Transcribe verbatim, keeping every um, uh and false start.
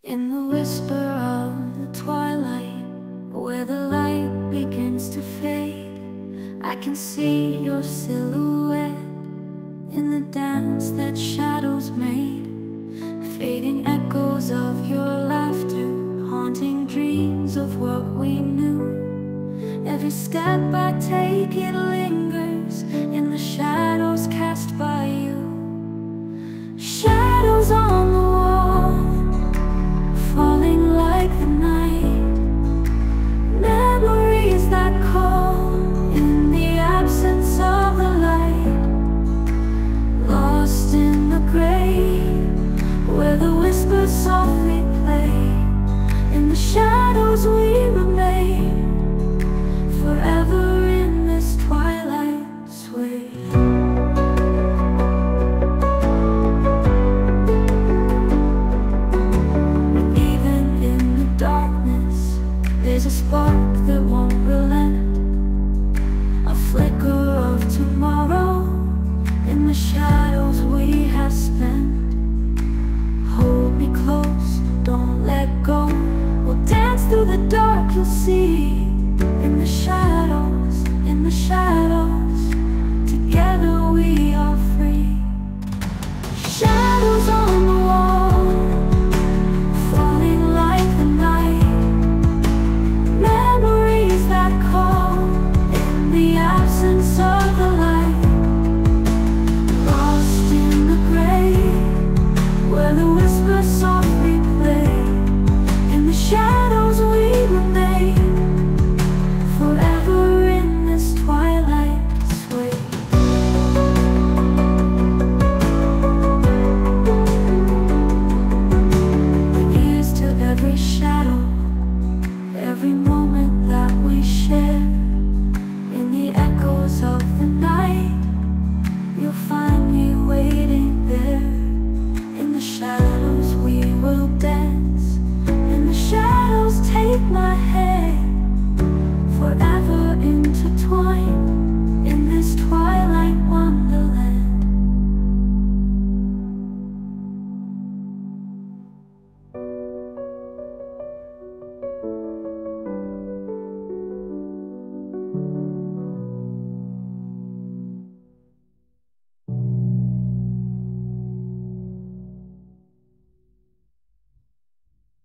In the whisper of the twilight, where the light begins to fade, I can see your silhouette in the dance that shadows made. Fading echoes of your laughter, haunting dreams of what we knew. Every step I take, it lingers in the shadows cast by you. Shadows on the wall, falling like the night.